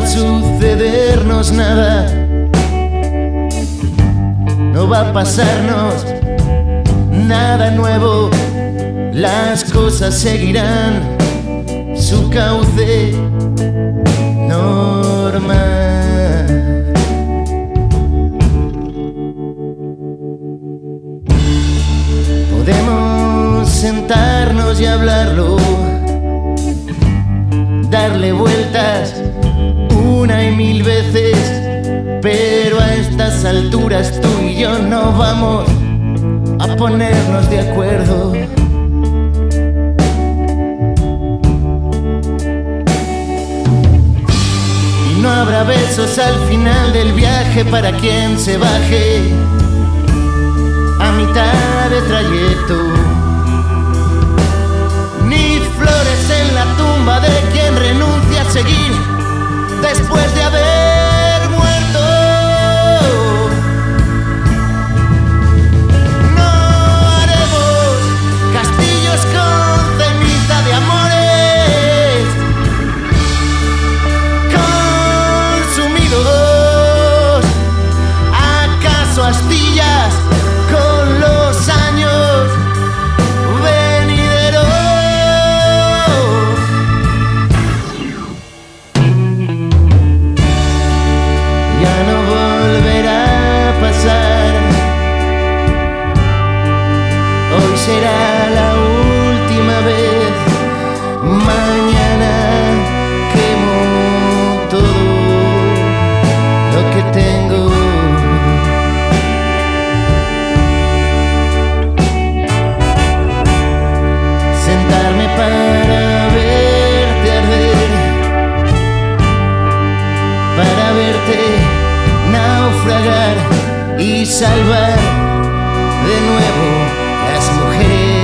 sucedernos nada, no va a pasarnos nada nuevo. Las cosas seguirán su cauce normal. Podemos sentarnos y hablarlo, darle vueltas una y mil veces, pero a estas alturas tú y yo no vamos a ponernos de acuerdo. Y no habrá besos al final del viaje para quien se baje a mitad de trayecto, ni flores en la tumba de quien renuncia a seguir después de haber muerto. No haremos castillos con ceniza de amores consumidos, acaso astillas con los años venideros. Ya no volverá a pasar, hoy será la última vez. Mañana quemo todo lo que tengo. Sentarme para verte arder, para verte naufragar y salvar de nuevo las mujeres.